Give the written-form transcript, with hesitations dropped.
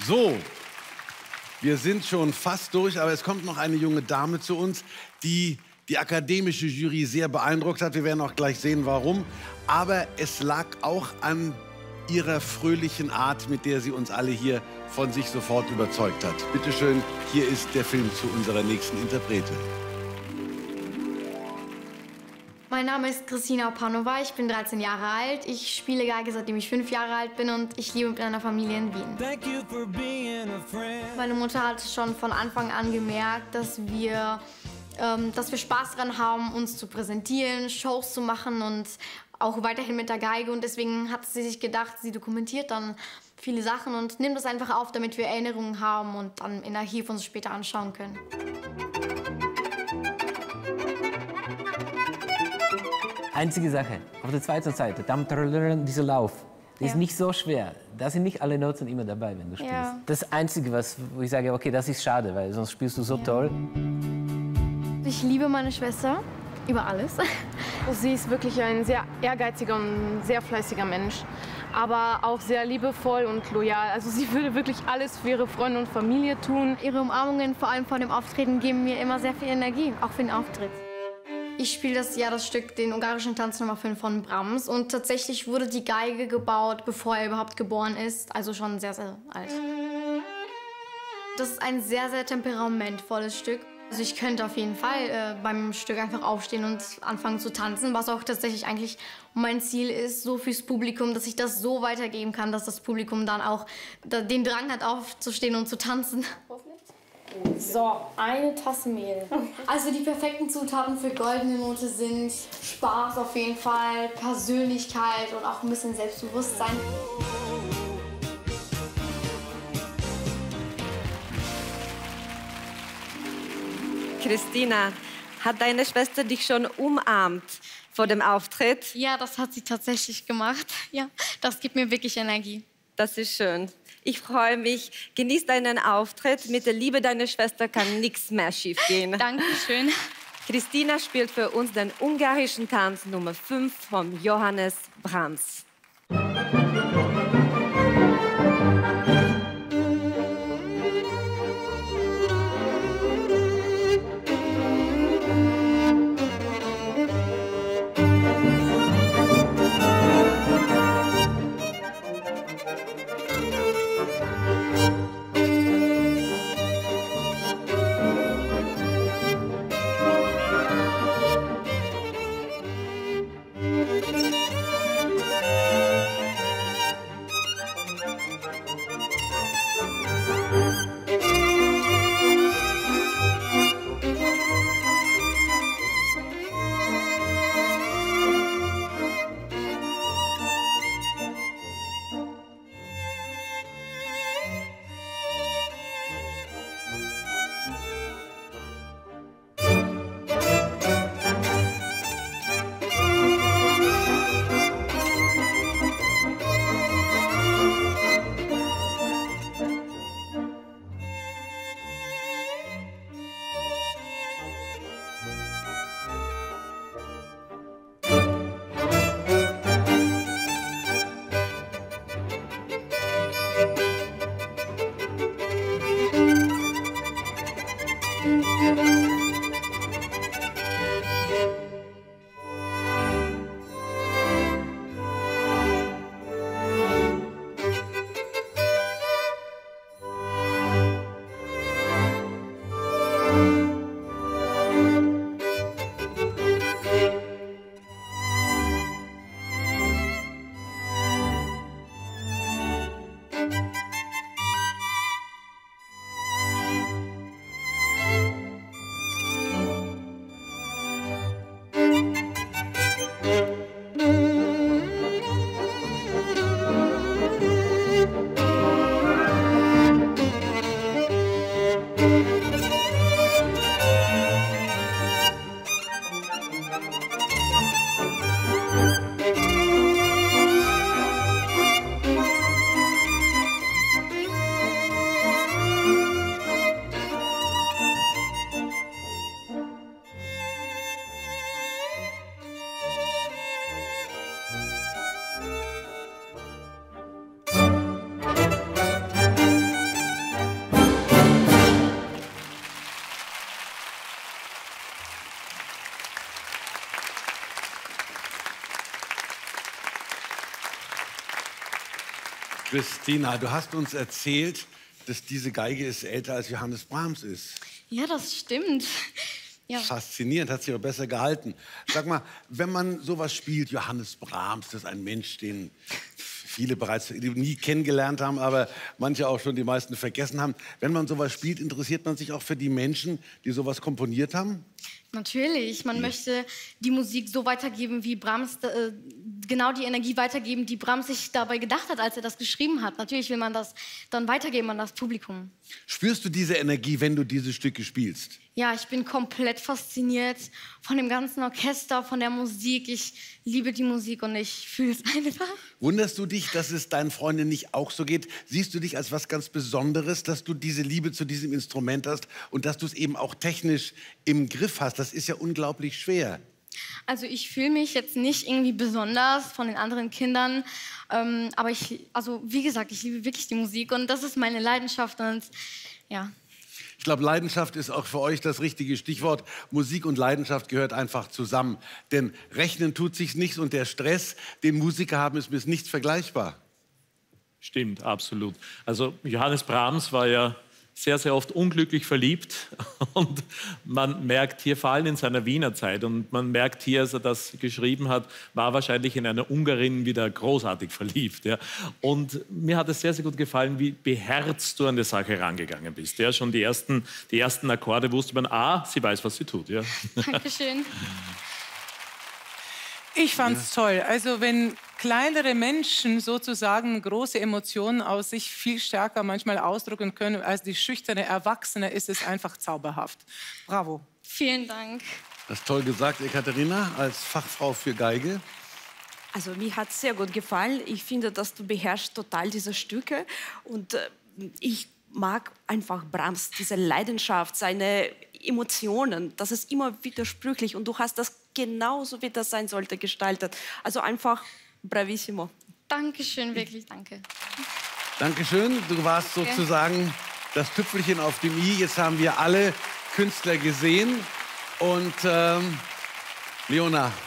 So, wir sind schon fast durch, aber es kommt noch eine junge Dame zu uns, die die akademische Jury sehr beeindruckt hat. Wir werden auch gleich sehen, warum. Aber es lag auch an ihrer fröhlichen Art, mit der sie uns alle hier von sich sofort überzeugt hat. Bitte schön, hier ist der Film zu unserer nächsten Interpretin. Mein Name ist Christina Panova, ich bin 13 Jahre alt. Ich spiele Geige, seitdem ich 5 Jahre alt bin und ich lebe mit einer Familie in Wien. Meine Mutter hat schon von Anfang an gemerkt, dass wir Spaß daran haben, uns zu präsentieren, Shows zu machen und auch weiterhin mit der Geige. Und deswegen hat sie sich gedacht, sie dokumentiert dann viele Sachen und nimmt das einfach auf, damit wir Erinnerungen haben und dann im Archiv uns später anschauen können. Einzige Sache, auf der zweiten Seite, dieser Lauf, der ist nicht so schwer. Da sind nicht alle Noten immer dabei, wenn du spielst. Ja. Das Einzige, wo ich sage, okay, das ist schade, weil sonst spielst du so toll. Ich liebe meine Schwester über alles. Sie ist wirklich ein sehr ehrgeiziger und sehr fleißiger Mensch, aber auch sehr liebevoll und loyal. Also sie würde wirklich alles für ihre Freunde und Familie tun. Ihre Umarmungen, vor allem vor dem Auftreten, geben mir immer sehr viel Energie, auch für den Auftritt. Ich spiele das Stück, den ungarischen Tanz Nummer 5 von Brahms. Und tatsächlich wurde die Geige gebaut, bevor er überhaupt geboren ist, also schon sehr, sehr alt. Das ist ein sehr, sehr temperamentvolles Stück. Also ich könnte auf jeden Fall beim Stück einfach aufstehen und anfangen zu tanzen, was auch tatsächlich eigentlich mein Ziel ist, so fürs Publikum, dass ich das so weitergeben kann, dass das Publikum dann auch den Drang hat, aufzustehen und zu tanzen. So, eine Tasse Mehl. Also die perfekten Zutaten für goldene Note sind Spaß auf jeden Fall, Persönlichkeit und auch ein bisschen Selbstbewusstsein. Christina, hat deine Schwester dich schon umarmt vor dem Auftritt? Ja, das hat sie tatsächlich gemacht. Ja, das gibt mir wirklich Energie. Das ist schön. Ich freue mich. Genieß deinen Auftritt. Mit der Liebe deiner Schwester kann nichts mehr schiefgehen. Dankeschön. Christina spielt für uns den ungarischen Tanz Nummer 5 von Johannes Brahms. Christina, du hast uns erzählt, dass diese Geige ist älter als Johannes Brahms ist. Ja, das stimmt. Ja. Faszinierend, hat sich aber besser gehalten. Sag mal, wenn man sowas spielt, Johannes Brahms, das ist ein Mensch, den viele bereits nie kennengelernt haben, aber manche auch schon, die meisten vergessen haben. Wenn man sowas spielt, interessiert man sich auch für die Menschen, die sowas komponiert haben? Natürlich, man möchte die Musik so weitergeben, wie Brahms, genau die Energie weitergeben, die Brahms sich dabei gedacht hat, als er das geschrieben hat. Natürlich will man das dann weitergeben an das Publikum. Spürst du diese Energie, wenn du diese Stücke spielst? Ja, ich bin komplett fasziniert von dem ganzen Orchester, von der Musik. Ich liebe die Musik und ich fühle es einfach. Wunderst du dich, dass es deinen Freunden nicht auch so geht? Siehst du dich als was ganz Besonderes, dass du diese Liebe zu diesem Instrument hast und dass du es eben auch technisch im Griff hast? Das ist ja unglaublich schwer. Also ich fühle mich jetzt nicht irgendwie besonders von den anderen Kindern, aber wie gesagt, ich liebe wirklich die Musik und das ist meine Leidenschaft und ja. Ich glaube, Leidenschaft ist auch für euch das richtige Stichwort. Musik und Leidenschaft gehört einfach zusammen. Denn rechnen tut sich nichts und der Stress, den Musiker haben, ist mit nichts vergleichbar. Stimmt, absolut. Also Johannes Brahms war ja sehr, sehr oft unglücklich verliebt und man merkt hier, vor allem in seiner Wiener Zeit, und man merkt hier, als er das geschrieben hat, war wahrscheinlich in eine Ungarin wieder großartig verliebt. Ja. Und mir hat es sehr, sehr gut gefallen, wie beherzt du an die Sache rangegangen bist. Ja. Schon die ersten Akkorde wusste man, sie weiß, was sie tut. Ja. Dankeschön. Ich fand's toll. Also wenn kleinere Menschen sozusagen große Emotionen aus sich viel stärker manchmal ausdrücken können als die schüchterne Erwachsene, ist es einfach zauberhaft. Bravo. Vielen Dank. Das ist toll gesagt, Ekaterina, als Fachfrau für Geige. Also mir hat es sehr gut gefallen. Ich finde, dass du beherrschst total diese Stücke und ich mag einfach Brahms, diese Leidenschaft, seine Emotionen. Das ist immer widersprüchlich und du hast das genauso, wie das sein sollte, gestaltet. Also einfach bravissimo. Dankeschön, wirklich, danke. Dankeschön, du warst sozusagen das Tüpfelchen auf dem i. Jetzt haben wir alle Künstler gesehen und Leona,